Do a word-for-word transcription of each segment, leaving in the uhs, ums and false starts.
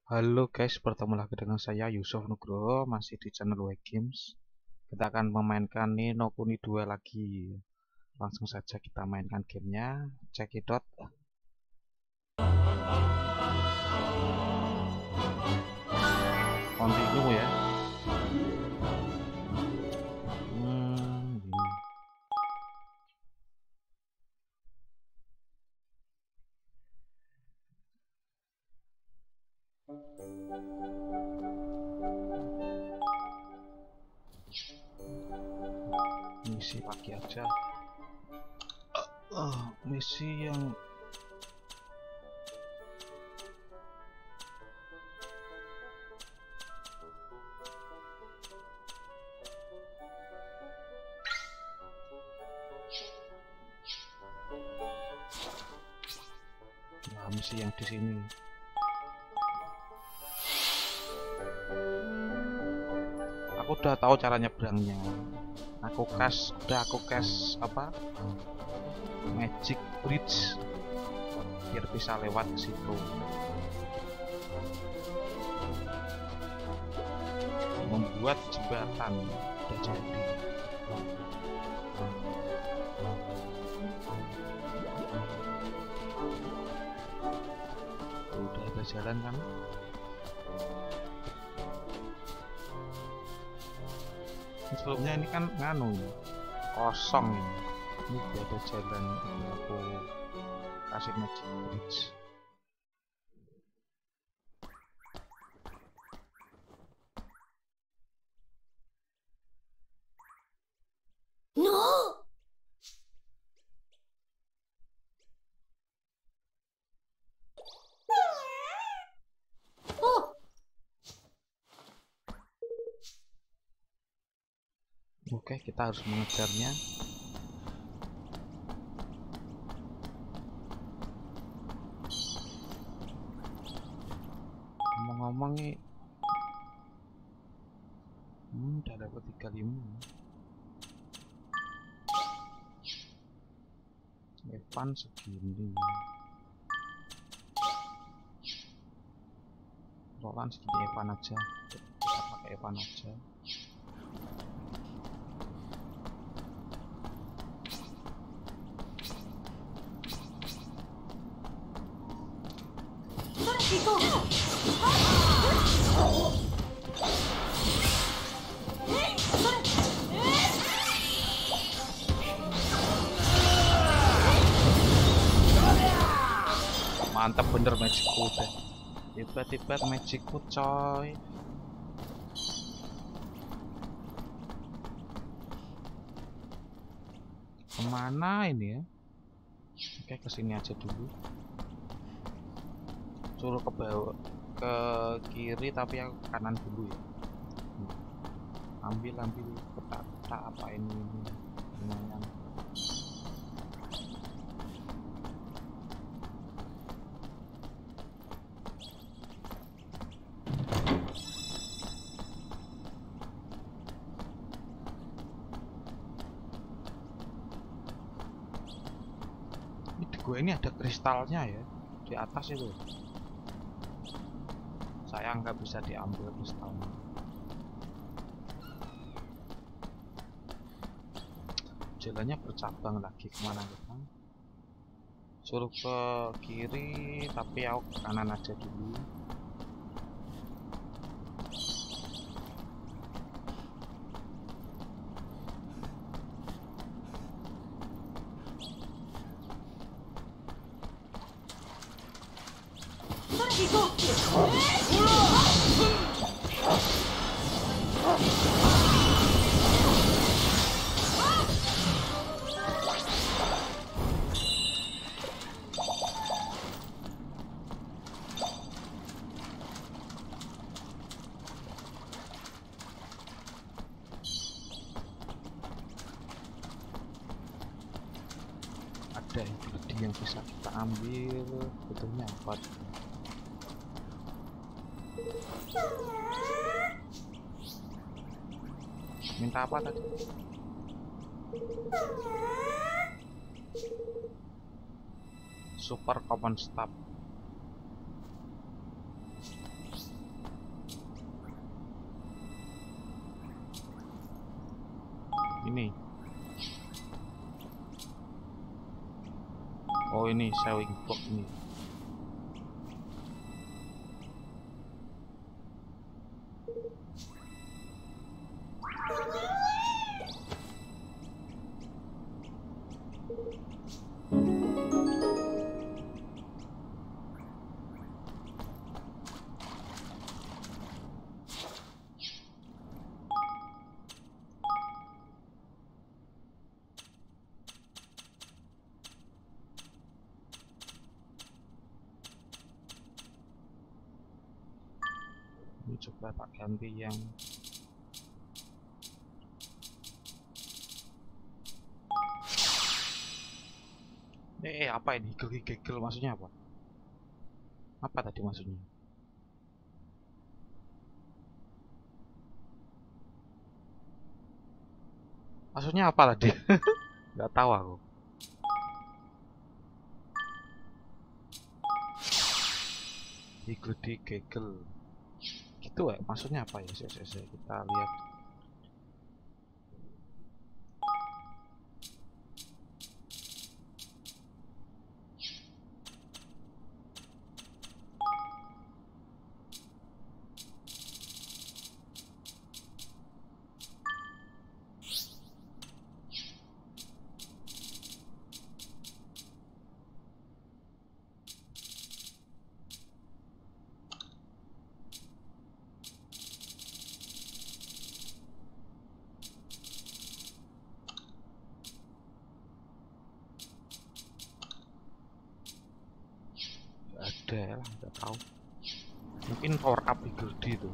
Halo guys, bertemu lagi dengan saya Yusuf Nugroho, masih di channel W Games. Kita akan memainkan Ni no Kuni dua lagi. Langsung saja kita mainkan gamenya. Cekidot. Continue ya. Hmm, gini. Misi lagi aja. Uh, uh, misi yang nah, misi yang di sini. Aku udah tahu cara nyebrangnya. Aku cash, udah aku cash apa? Magic Bridge biar bisa lewat ke situ. Membuat jembatan udah jadi. Udah ada jalan kan? Sebelumnya ini kan nganu ya, kosong ini. Ini udah ada jalan, aku kasih magic bridge. No. Oh. Oke, kita harus mengejarnya. Ngomong-ngomong nih, hmm, udah level tiga puluh lima. Evan segini, Roland segini, Evan aja. Kita pakai Evan aja. Mantap bener magicku deh. Tiba-tiba magicku coy. Kemana ini ya? Oke, kesini aja dulu. Suruh ke bawah, ke kiri tapi aku ke kanan dulu ya. Ambil ambil peta-peta apa ini ini lumayan. Gue ini ada kristalnya ya di atas itu. Sayang nggak bisa diambil kristalnya. Jalannya bercabang lagi, kemana kita? Suruh ke kiri tapi aku ke kanan aja dulu. Ada ingredient yang bisa kita ambil, betulnya apa? Minta apa tadi? Super common staff. Oh ini saving box ini. Ini coba tak ganti yang eh apa ini gegel-gegel maksudnya apa? Apa tadi maksudnya? Maksudnya apa tadi? Nggak tahu aku. Gegel-gegel. Gitu ya? Maksudnya apa ya? Saya, saya, kita lihat. Ada lah, nggak tahu. Mungkin power up Gildi itu.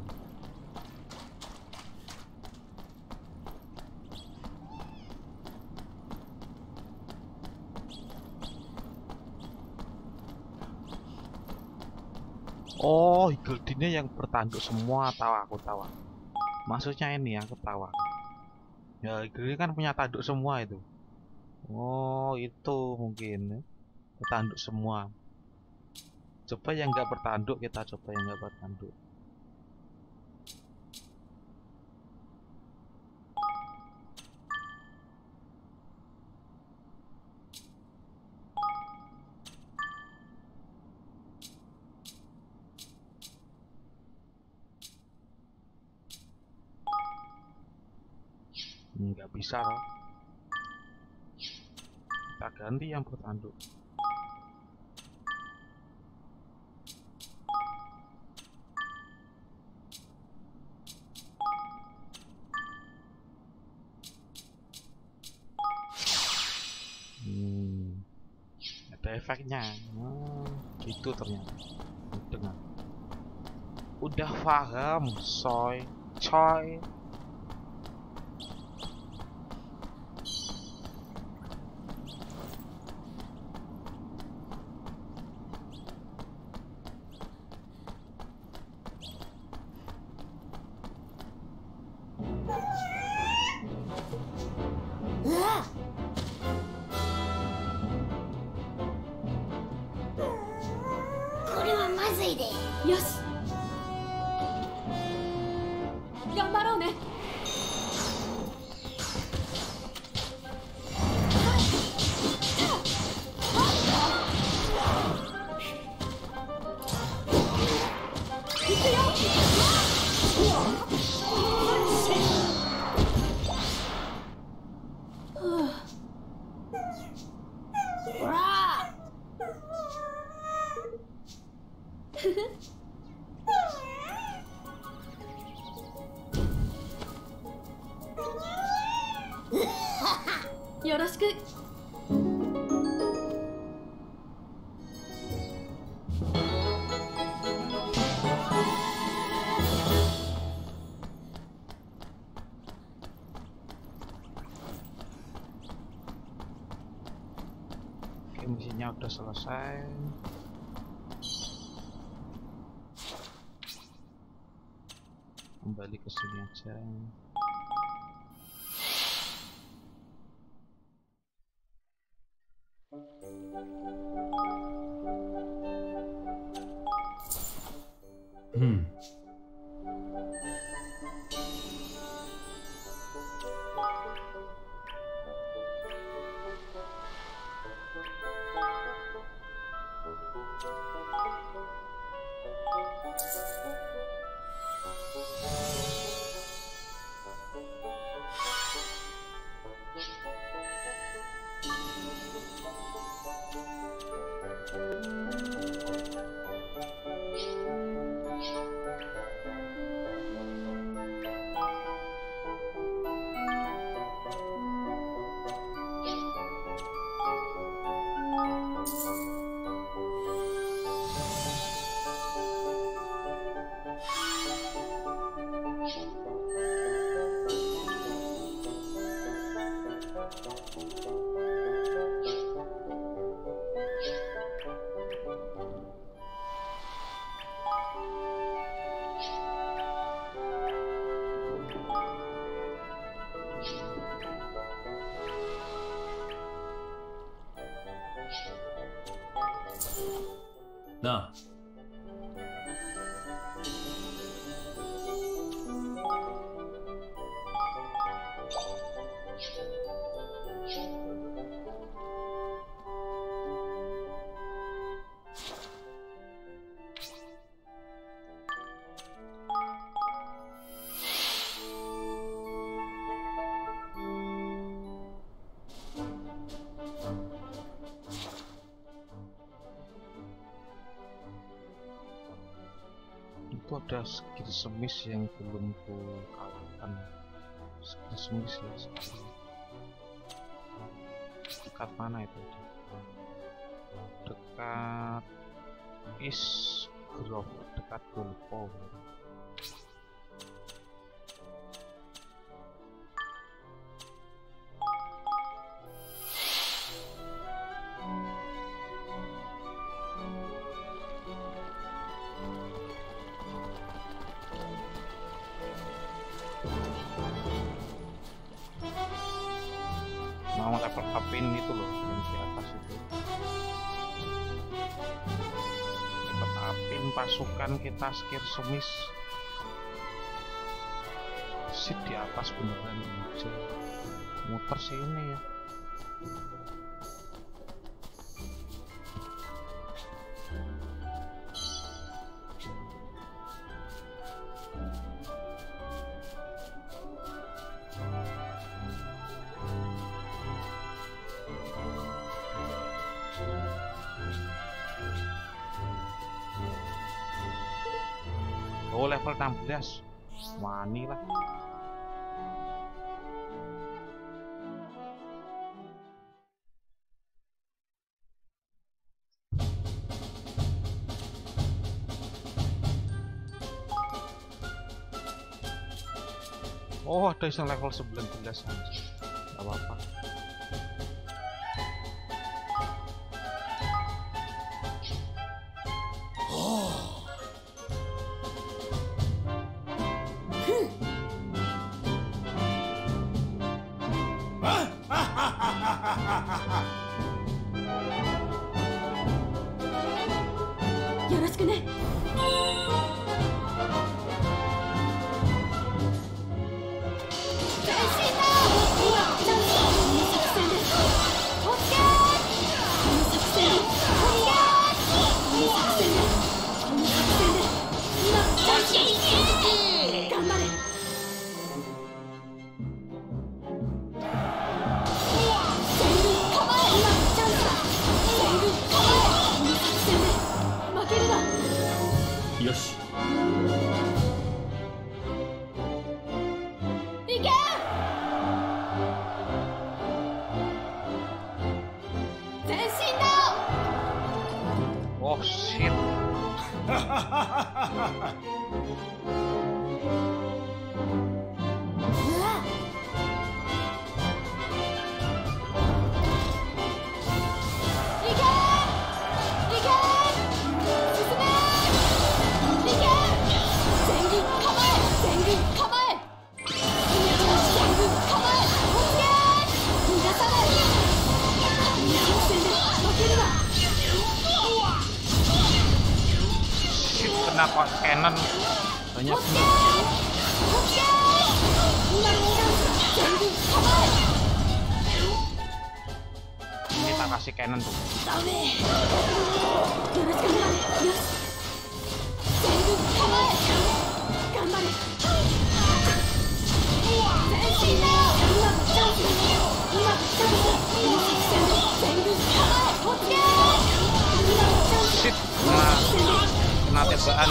Oh, Gildinya yang bertanduk semua, tahu aku tahu. Maksudnya ini aku tahu. Ya, Gildi kan punya tanduk semua itu. Oh, itu mungkin bertanduk semua. Coba yang nggak bertanduk, kita coba yang nggak bertanduk. Nggak bisa loh. Kita ganti yang bertanduk. Hmm, ada efeknya. Oh, itu ternyata. Dengar. Udah paham, soy, coy. Yoshi. Gambarou ne. Yoroshiku. Oke, misinya udah selesai. Kembali ke sini aja. Hmm. なあ。 Itu ada skill semis yang belum ku kalahkan. Skill semis ya sekali. Dekat mana itu? Dekat East Grove, dekat Golpo. Mau level upin itu loh yang di atas itu. Level upin pasukan kita skill semis. Sit di atas beneran aja. Muter sini ya. Oh, level enam belas. Wani lah. Oh, ada yang level sembilan belas aja. Gak apa-apa. Oh shit. Kena kok cannon banyak banget. Ini tak kasih cannon tuh. Shit, nah. Kena tembakan.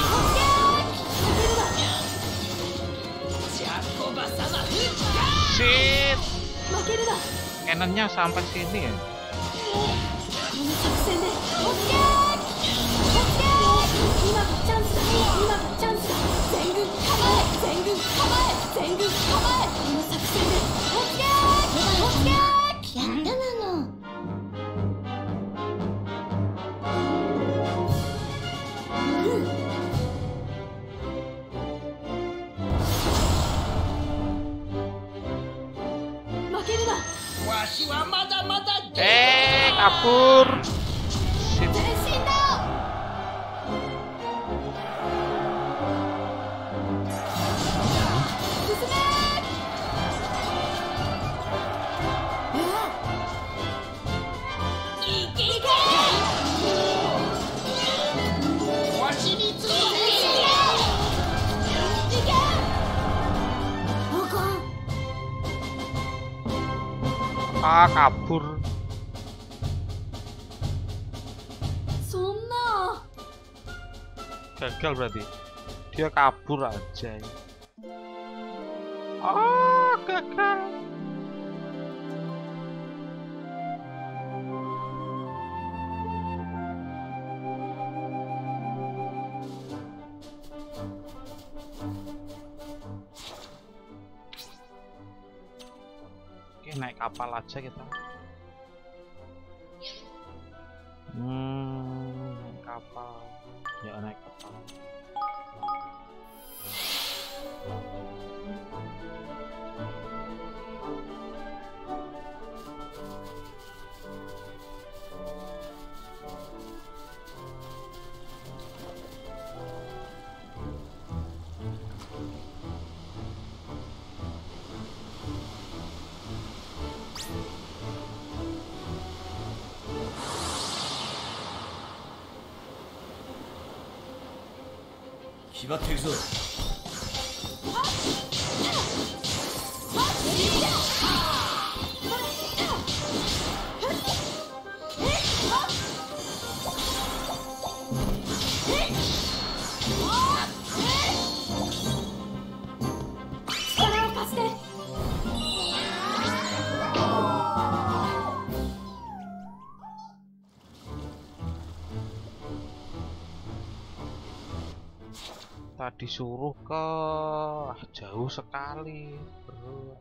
Shit. Cannonnya sampai sini ya. Eh, kabur. Shit. Ah, kabur. Sonna. Gagal berarti. Dia kabur aja. Ah, gagal. Oke, naik kapal aja kita. Hmm, naik kapal. Ya, naik kapal. Tadi suruh ke jauh sekali, bro.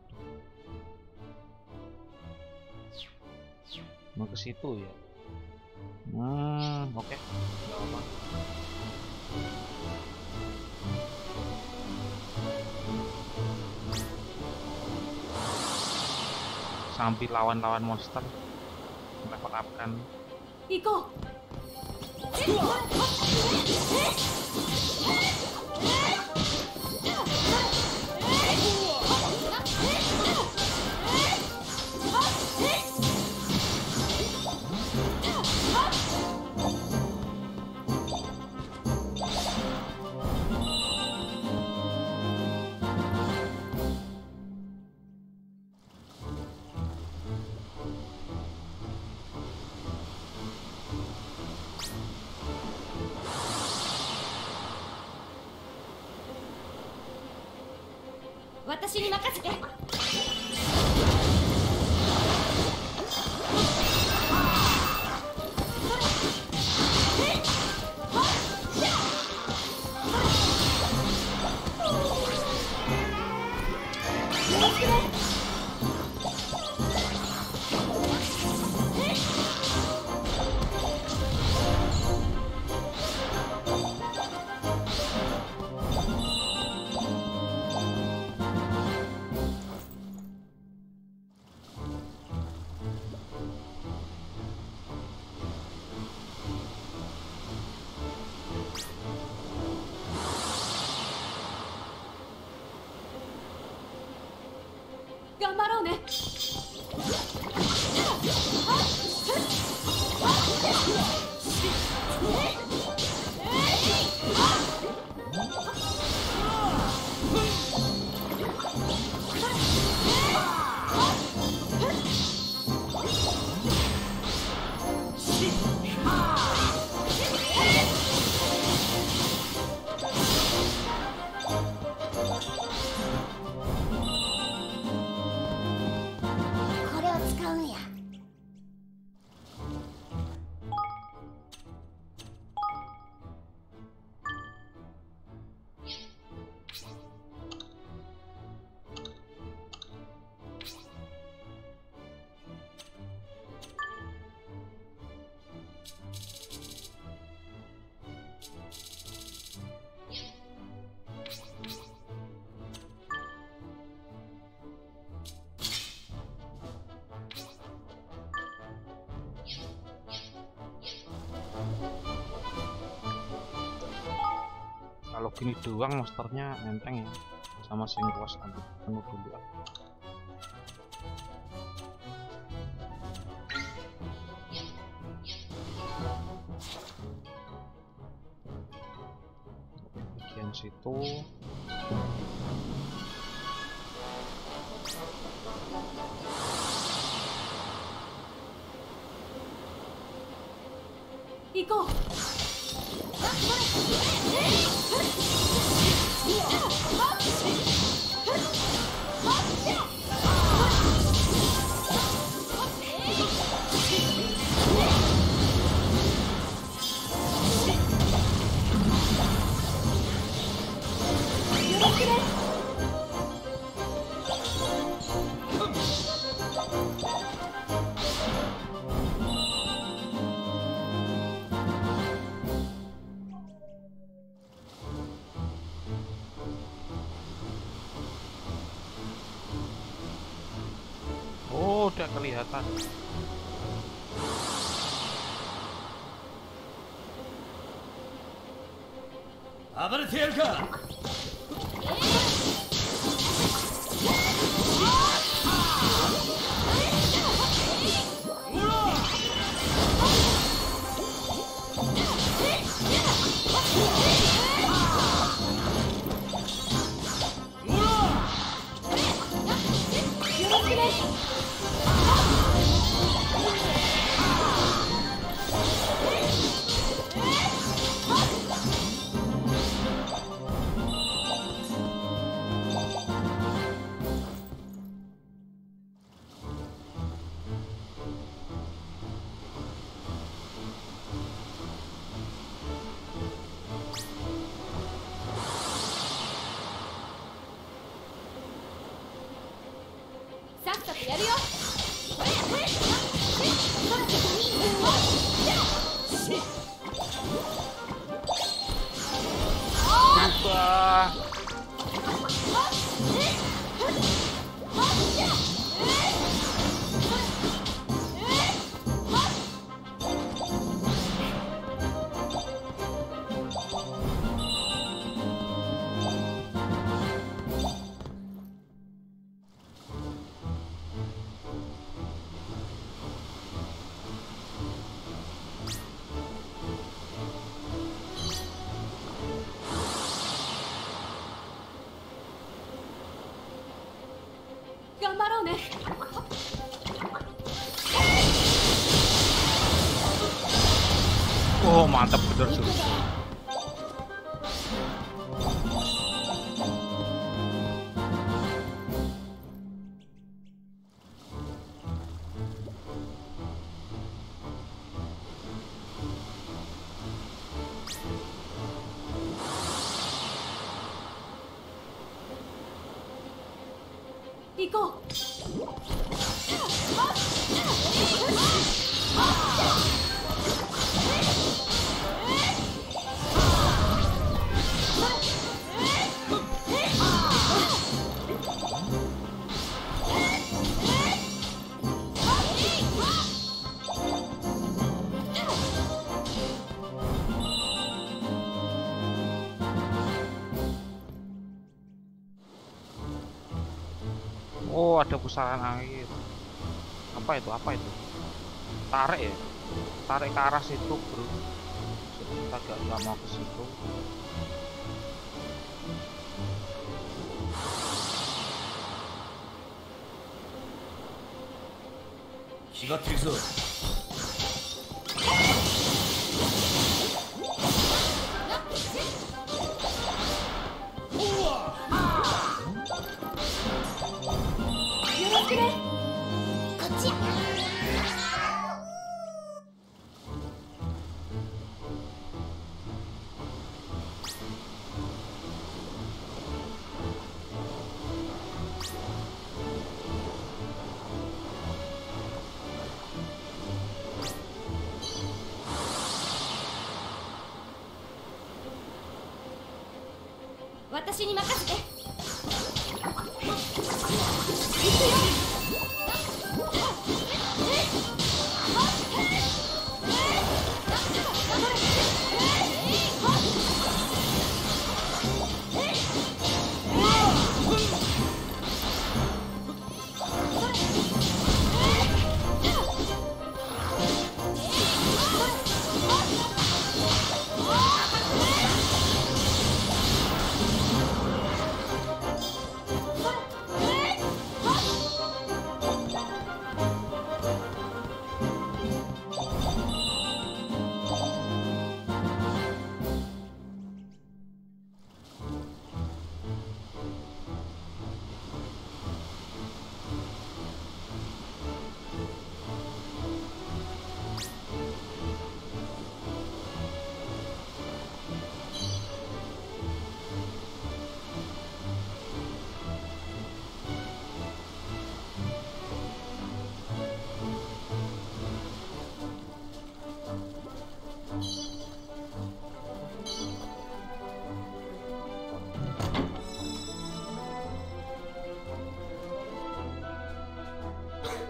Mau ke situ ya? Hmm, oke. Okay. Sambil lawan-lawan monster, level up kan. Iko. Watashi ni makasete. Gambarou ne. Kalau gini doang monsternya enteng ya, sama sing kuas ambil penuh dulu. Bagian situ 行こう。 Oh, udah kelihatan. Abartelka. Oh, mantap bener sih. Iko. Oh, ada pusaran air. Apa itu? Apa itu? Tarik ya? Tarik ke arah situ, bro. Kita gak, gak mau ke situ. Shiga Trizo. Watashi ni makasete.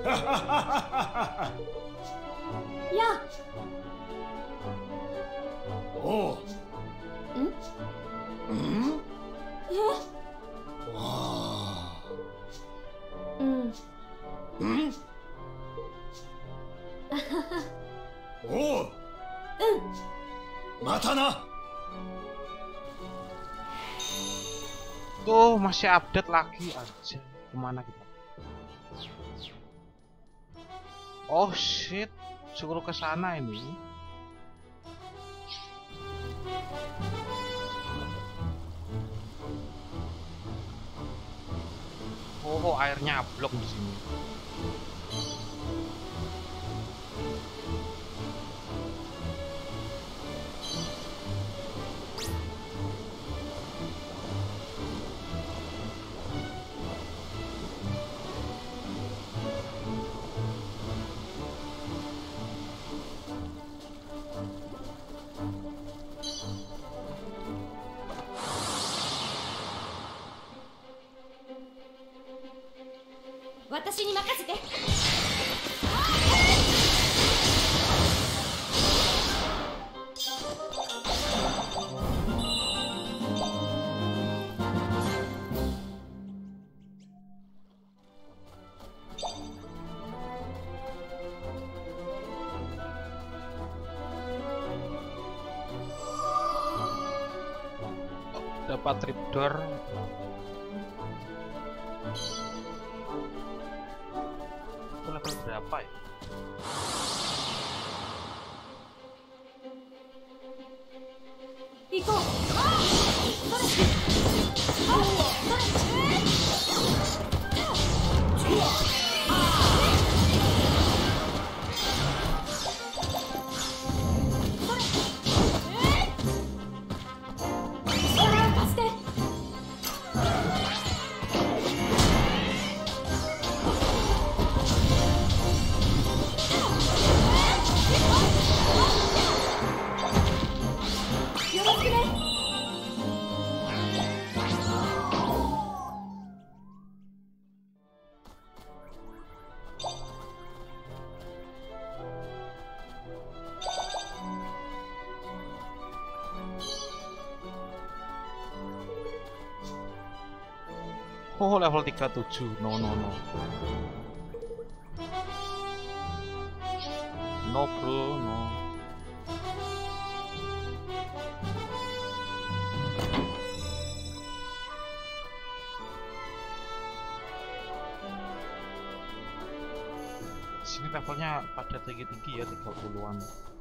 Ya. Oh. Hmm? Hmm? Ya. Wah. Hmm. Hmm? Oh. Hmm. Mata na. Tuh masih update lagi aja. Kemana kita? Oh shit, suruh ke sana ini. Oh, airnya blok di sini. Watashi ni makasete. Dapat trapdoor. Itu level berapa ya? Iko. Oh, level tiga puluh tujuh. No, no, no. No, bro, no. Sini levelnya pada tinggi-tinggi ya, tiga puluhan.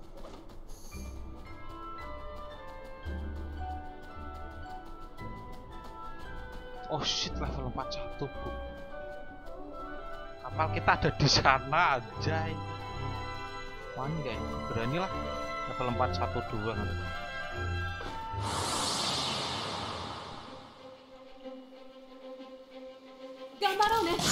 Oh shit, level empat puluh satu, Bu. Kapal kita ada di sana, anjay. Wani gak ya? Berani lah. Level empat puluh satu doang. Gambarou ne.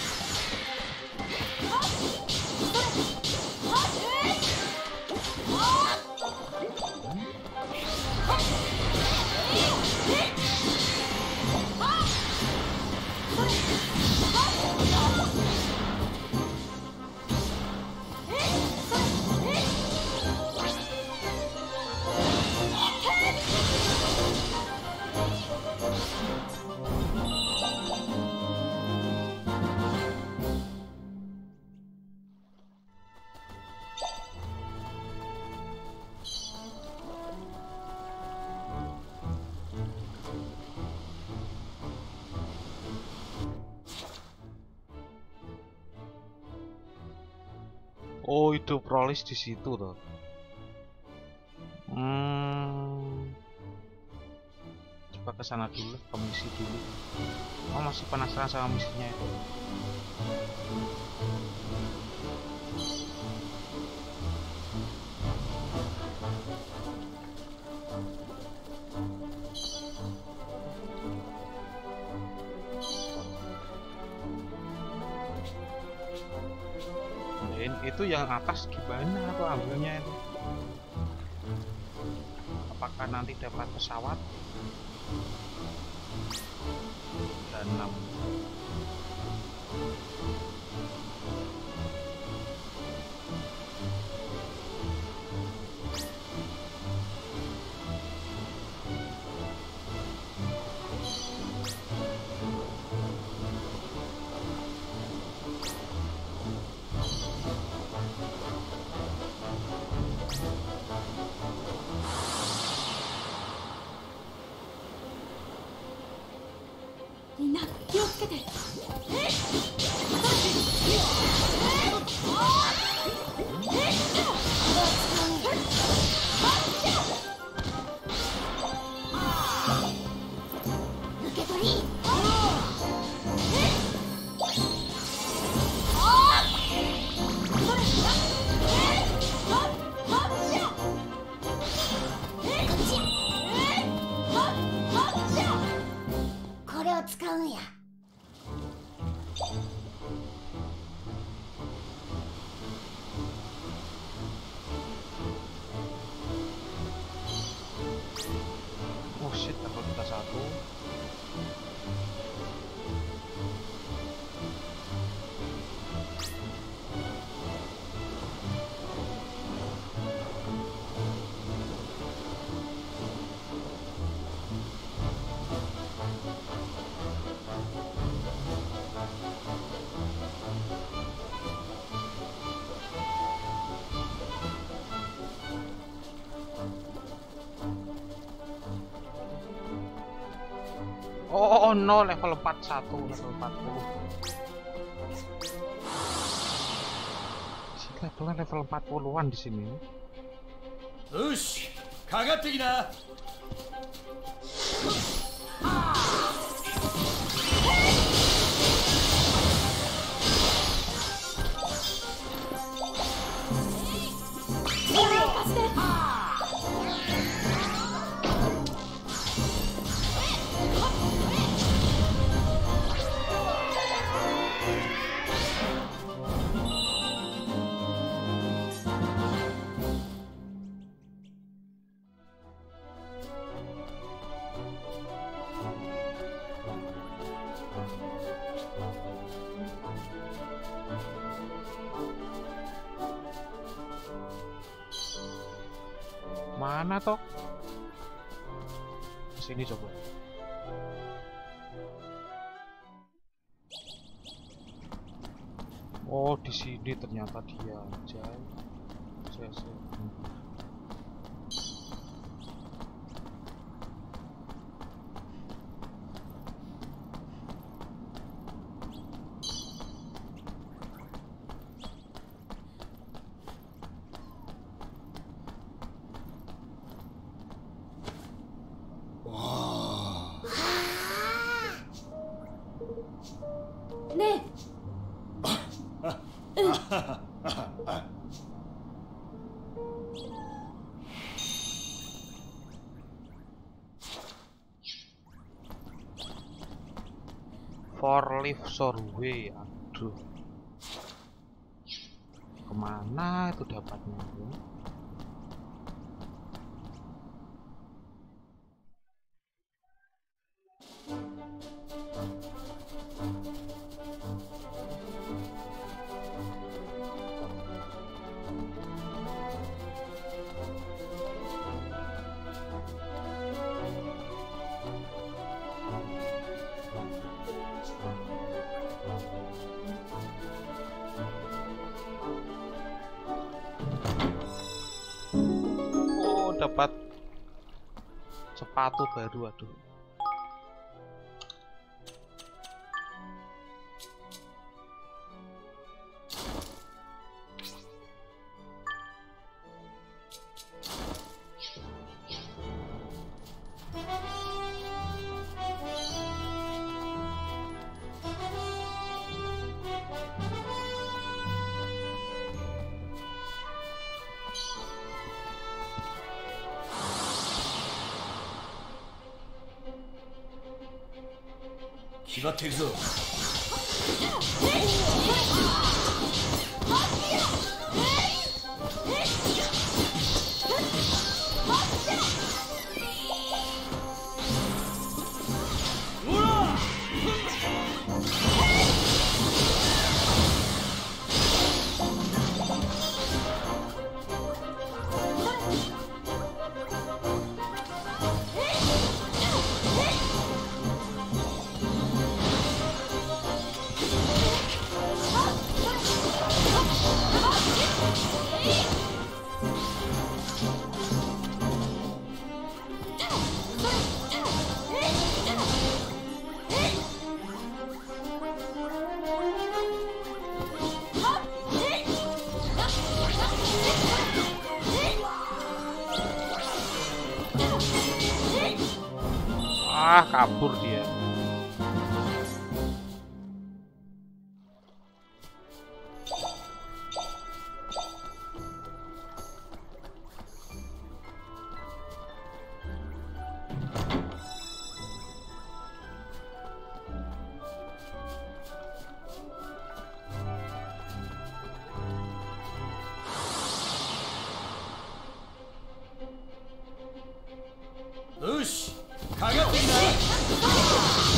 Oh, itu prolis di situ tuh. Hmm. Coba ke sana dulu, ke misi dulu. Oh, masih penasaran sama misinya itu. Itu yang atas gimana tuh ambilnya itu? Apakah nanti dapat pesawat? Dan enam. みんな気をつけて。受け取り。これを使うんや。 Oh shit, level kita satu. Oh, oh no, level empat puluh satu, level empat puluh. Si levelnya level empat puluhan di sini. Ush, kagatte kina. Mana toh? Sini coba. Oh, di sini ternyata dia aja. Saya, saya. Ne. For live survey, aduh, kemana itu dapatnya? Dapat sepatu baru, aduh. Kibatteるぞ。 え Ah, kabur dia. Ush, kagatte ki na.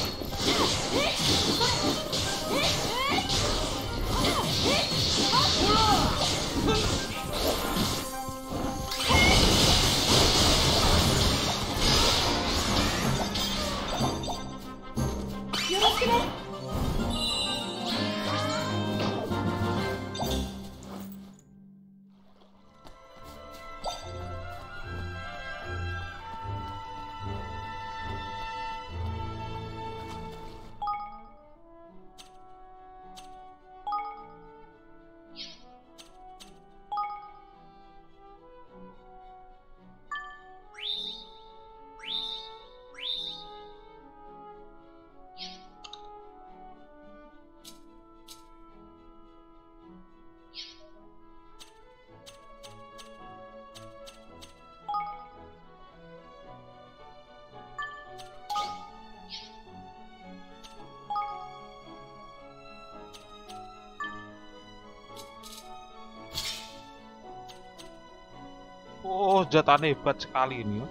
Oh, senjatanya hebat sekali ini ya.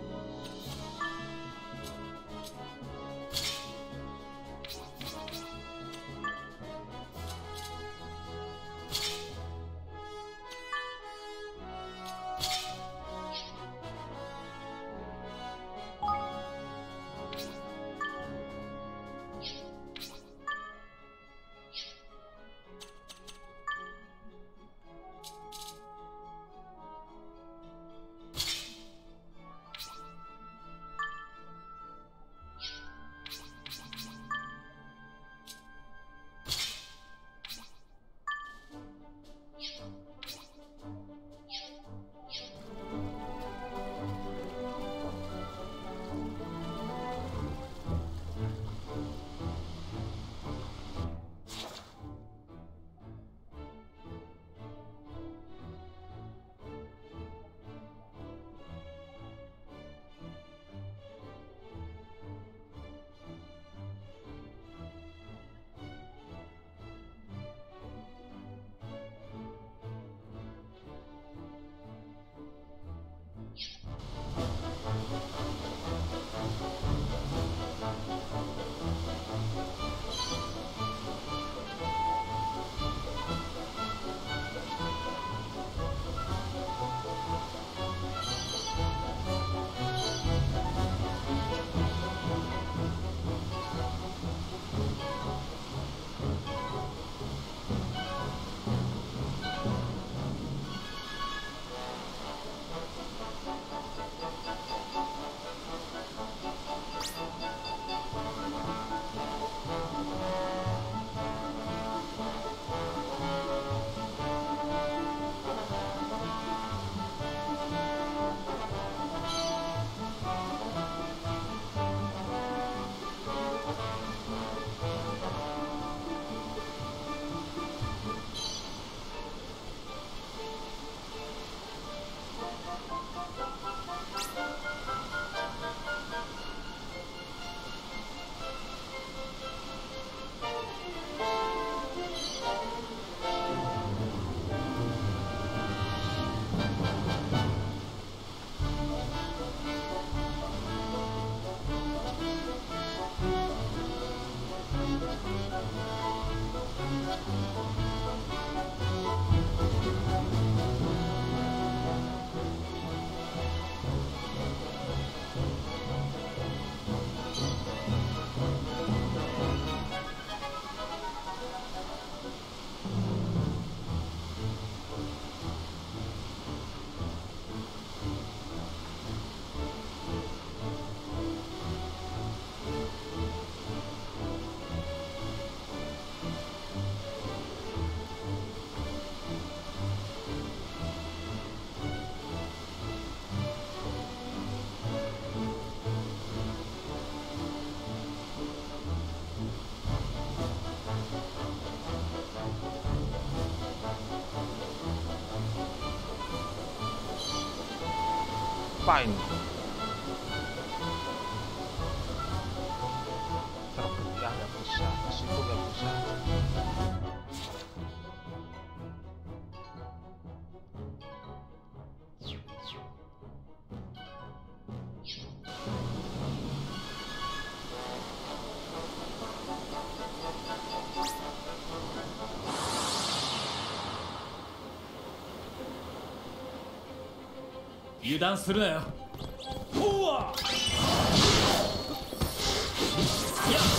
apa ini? Terbuka nggak bisa, ke situ nggak bisa. 油断するなよ。ほわ。やっ。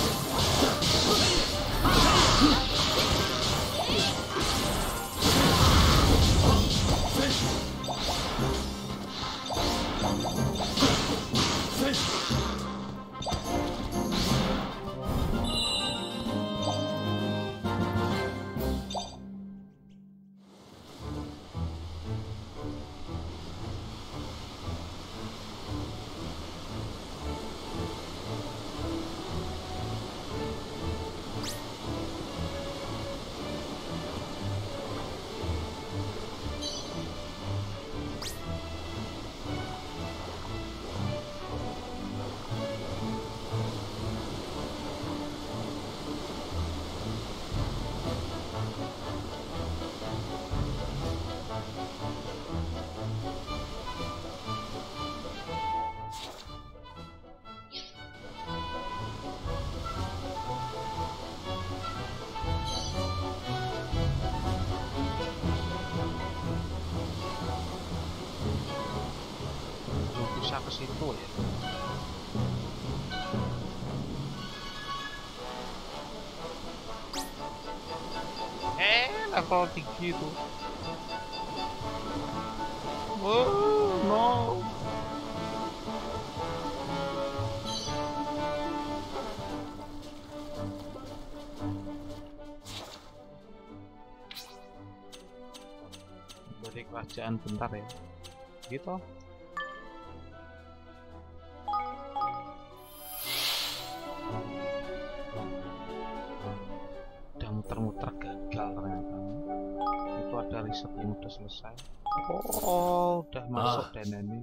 Bisa ke situ ya. Eh, level tinggi itu. Oh, no. Balik kerajaan bentar ya. Gitu. Muter-muter gagal ternyata. Itu ada riset yang udah selesai. Oh, udah masuk Ah. dan ini.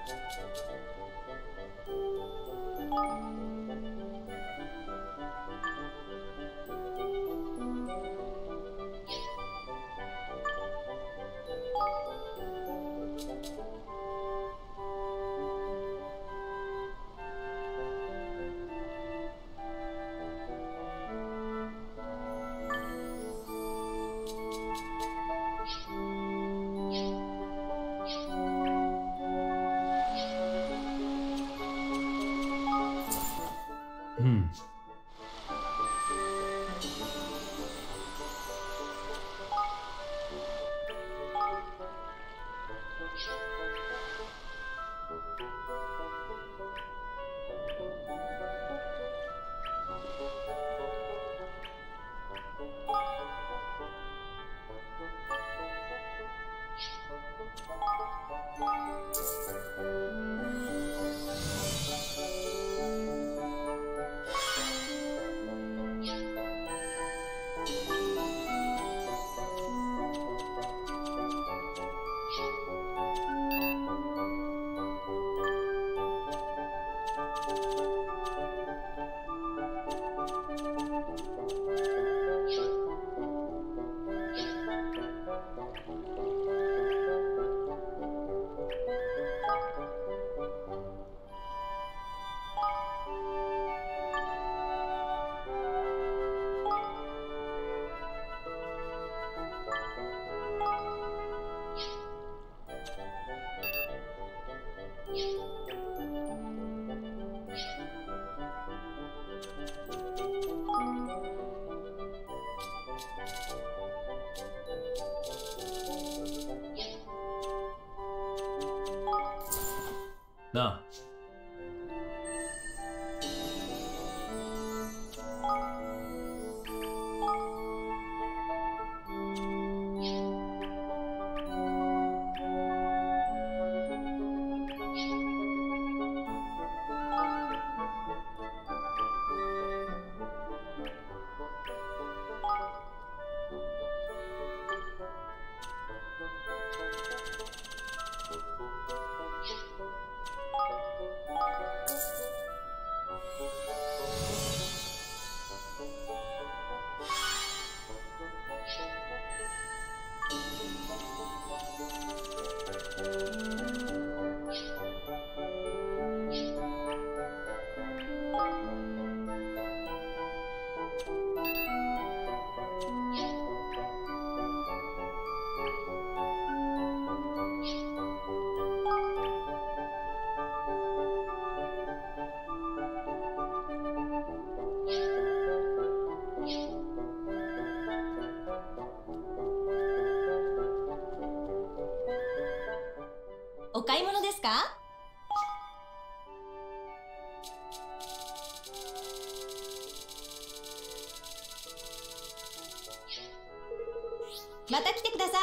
Hmm. Na. お買い物ですか？また来てください。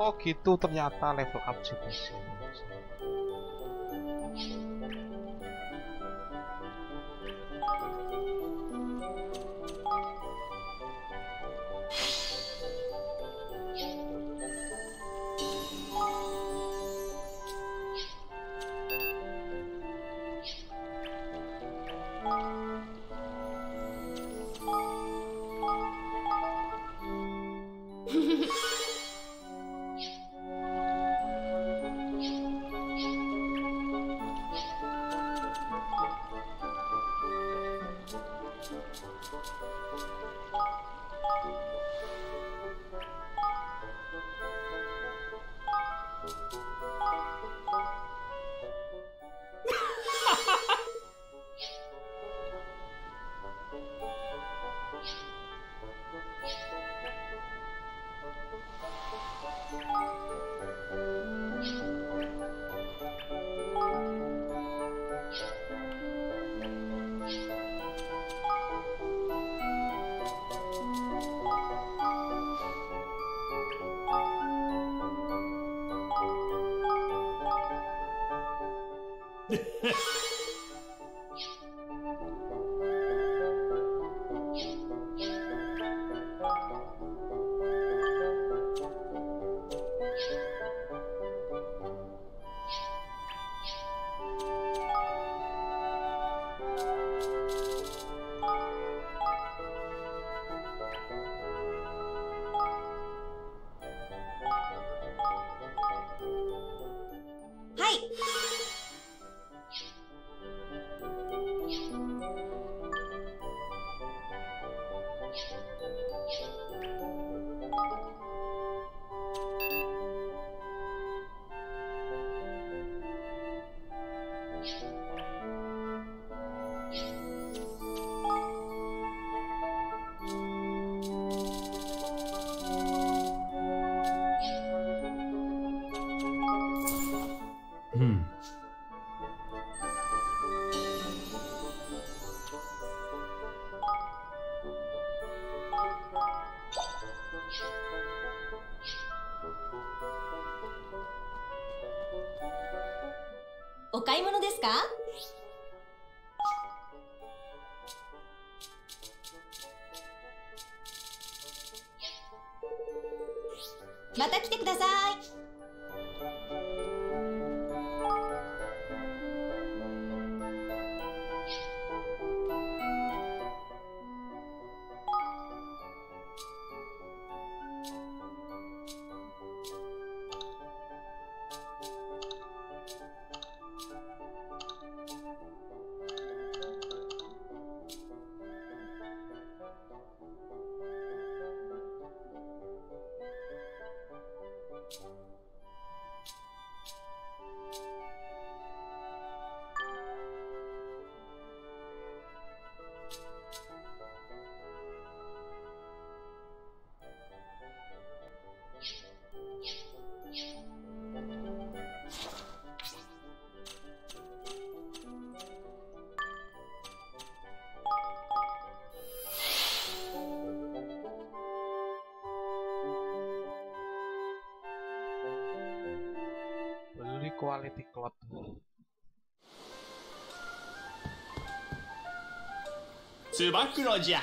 Oh gitu ternyata level up juga sih. Hmm. お買い物ですか？また来てください。 Beli quality cloth. Tsubakuroじゃ。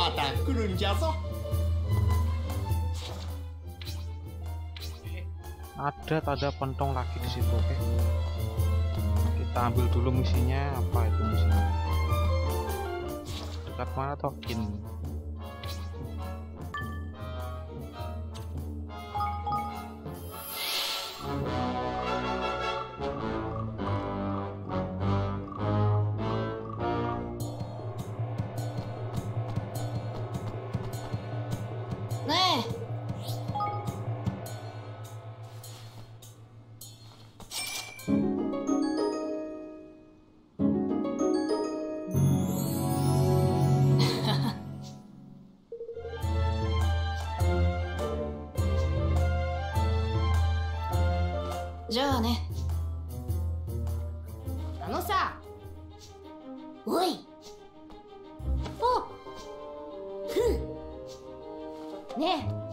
また来るんじゃぞ。 Ada tanda pentong lagi di situ, oke. Kita ambil dulu misinya. Apa itu misinya? Dekat mana Tokin? Nih. Ja ne. あのさ。おい。お。ふん。ねえ。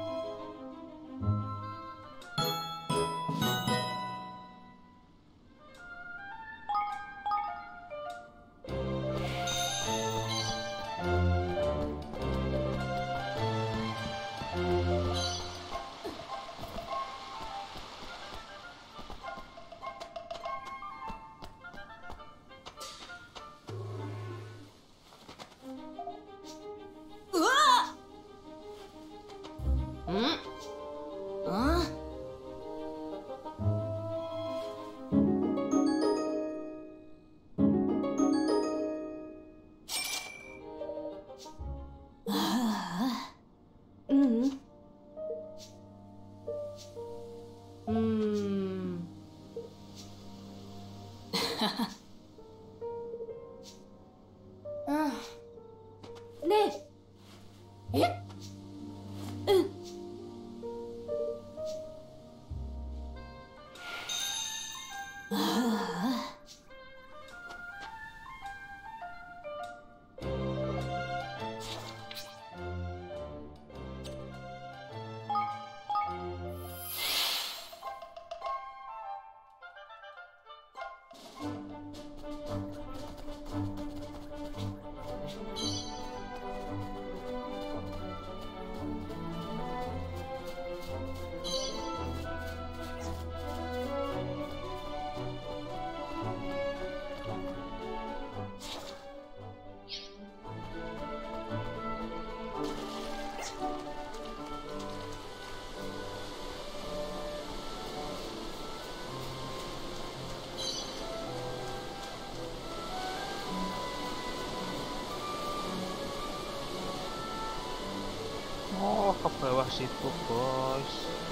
Oh, ke bawah situ, guys.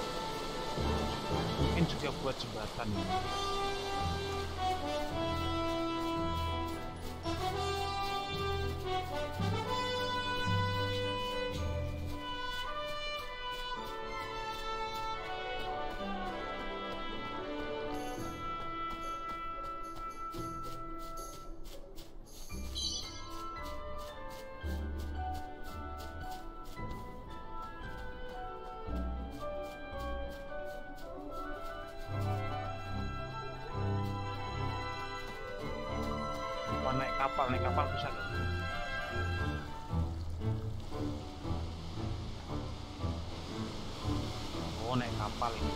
Mungkin juga buat jembatan ini. Naik kapal, naik kapal bisa nggak? Oh, naik kapal ini.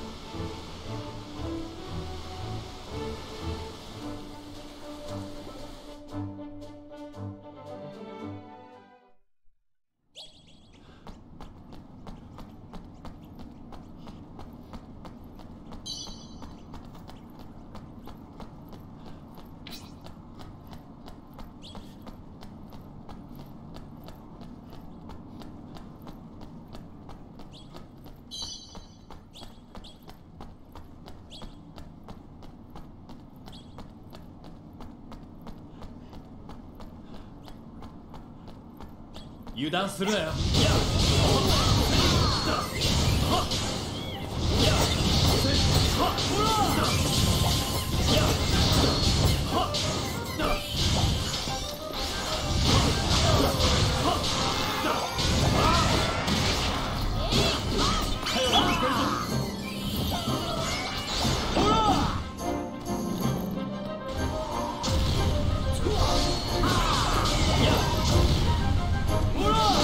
油断するなよ。 ほら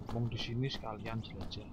Mumpung di sini sekalian jelajah.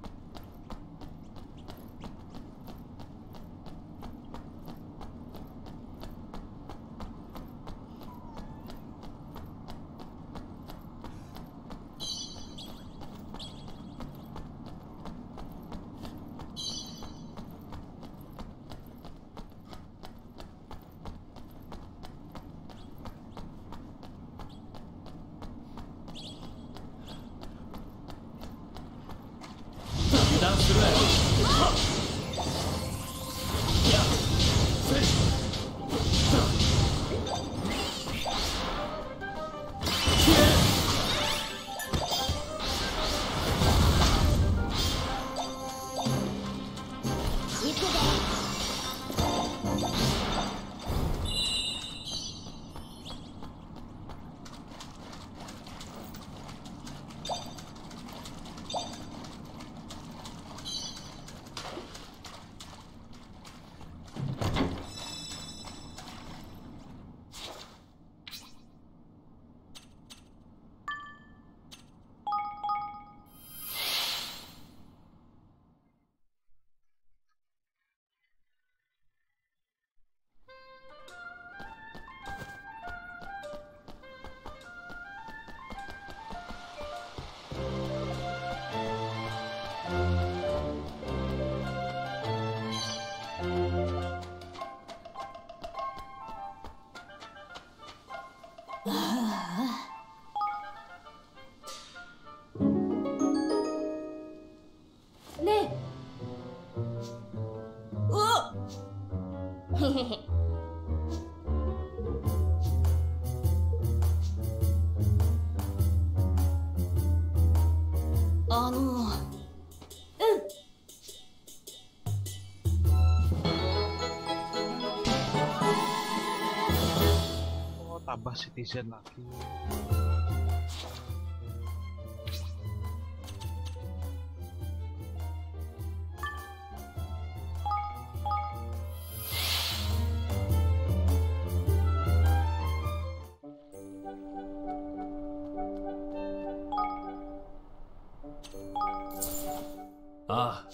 ねえ。うわっ。へへへ。あの。うん。 Oh, tambah citizen lagi. Ah.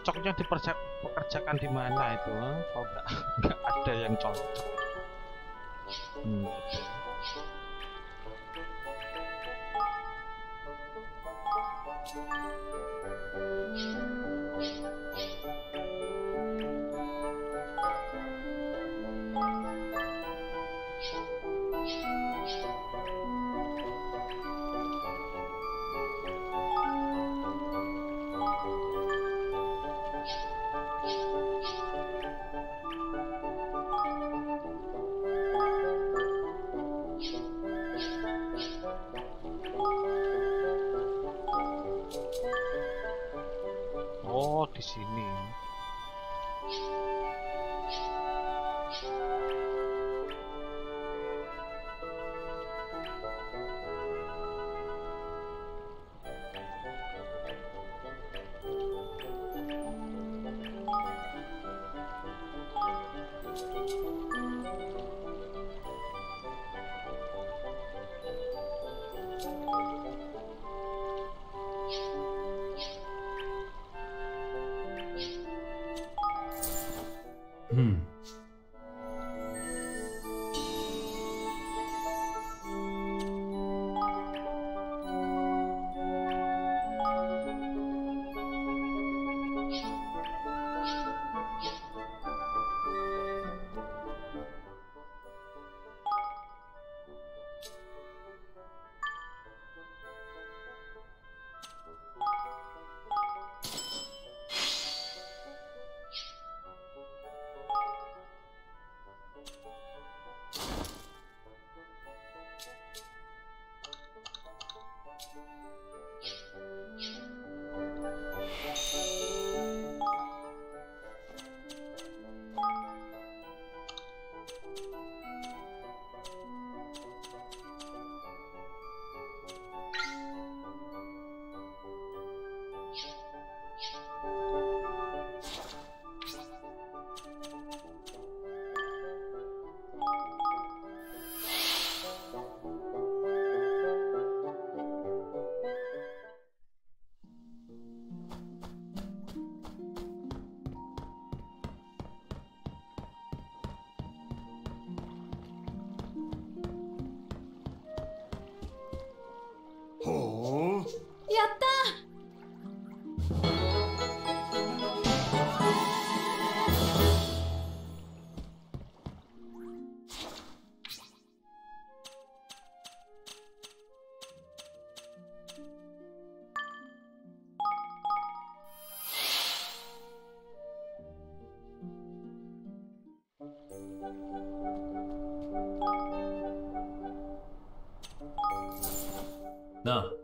cocoknya dipekerjakan di mana itu? Kok nggak nggak ada yang cocok? Hmm, gitu. Oh, di sini. Hmm. ほう。 やったなあ。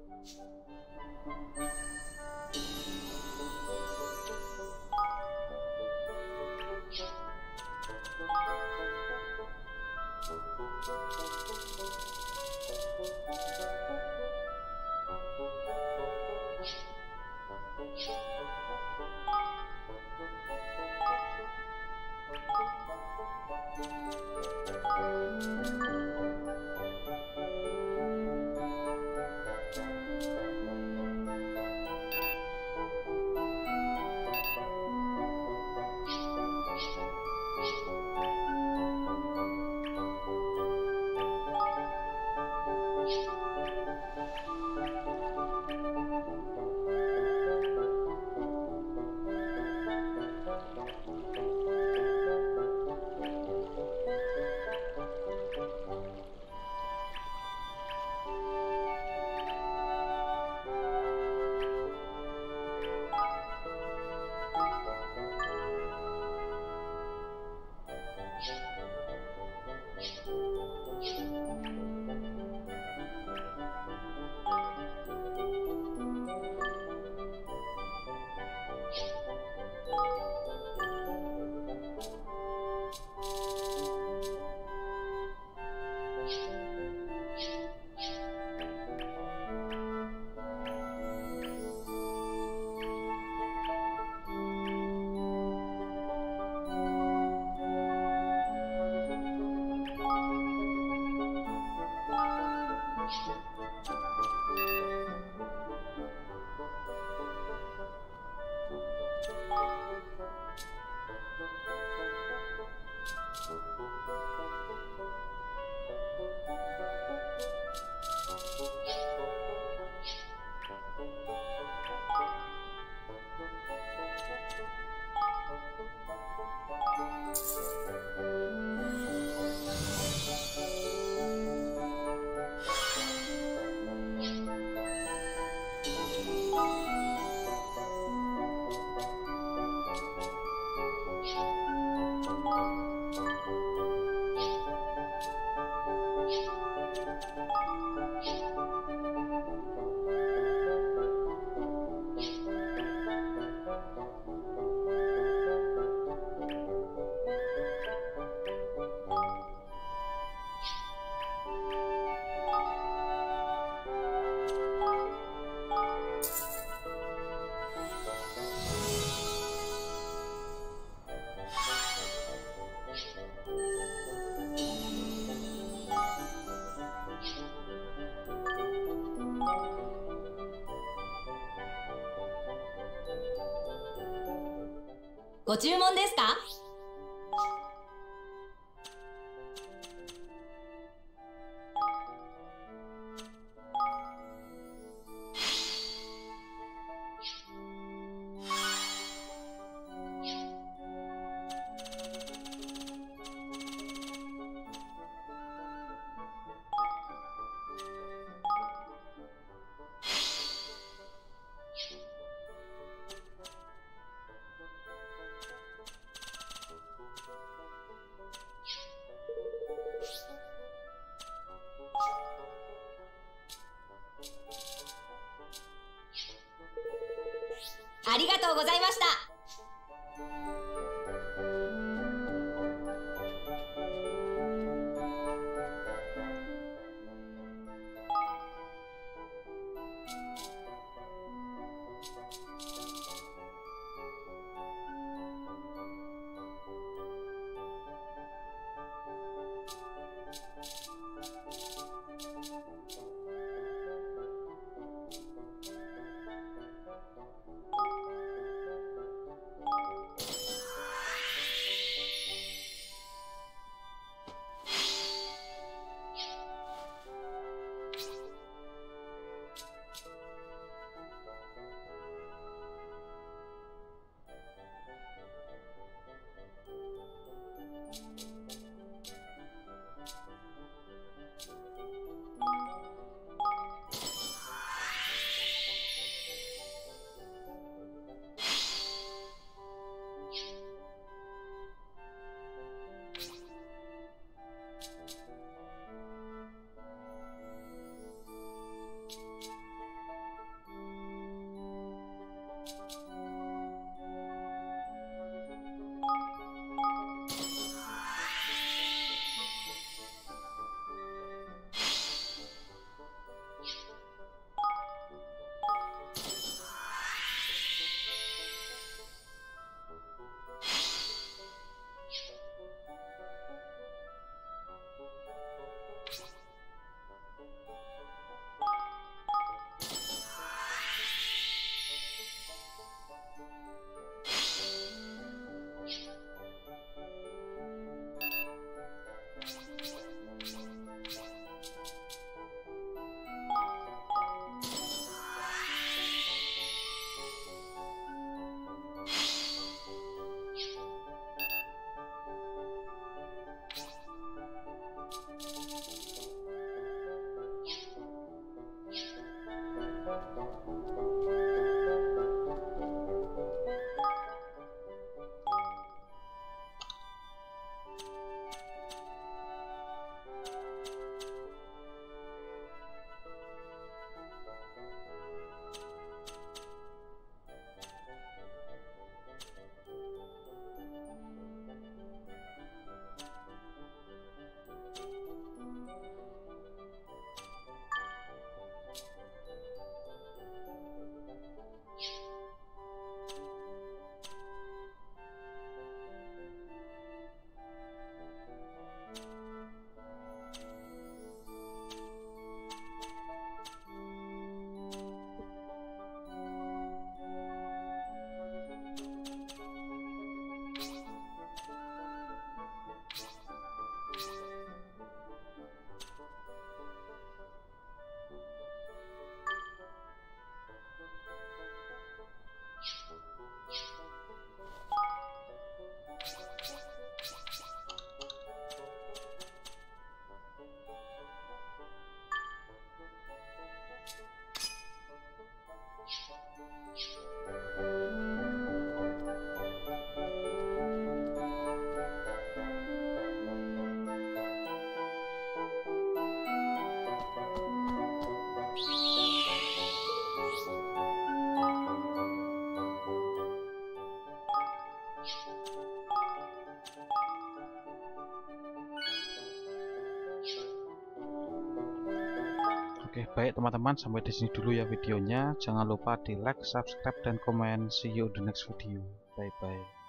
ご注文ですか？ありがとうございました。 Oke, baik teman-teman, sampai di sini dulu ya videonya. Jangan lupa di like, subscribe, dan komen. See you in the next video. Bye bye.